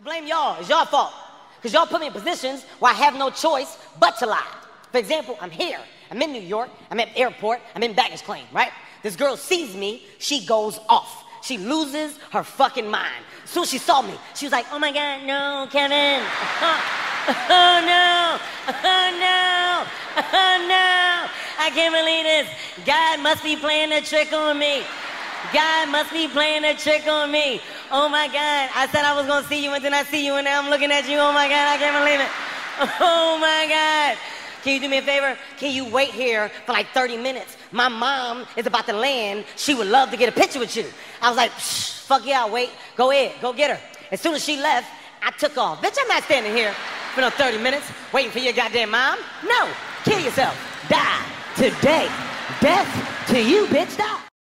I blame y'all. It's y'all fault. Because y'all put me in positions where I have no choice but to lie. For example, I'm here. I'm in New York. I'm at the airport. I'm in baggage claim, right? This girl sees me. She goes off. She loses her fucking mind. As soon as she saw me, she was like, oh my God, no, Kevin. Oh no. Oh no. Oh no. I can't believe this. God must be playing a trick on me. God must be playing a trick on me. Oh my God. I said I was going to see you and then I see you and now I'm looking at you. Oh my God, I can't believe it. Oh my God. Can you do me a favor? Can you wait here for like 30 minutes? My mom is about to land. She would love to get a picture with you. I was like, fuck yeah, I'll wait. Go ahead, go get her. As soon as she left, I took off. Bitch, I'm not standing here for no 30 minutes waiting for your goddamn mom. No, kill yourself. Die today. Death to you, bitch, die.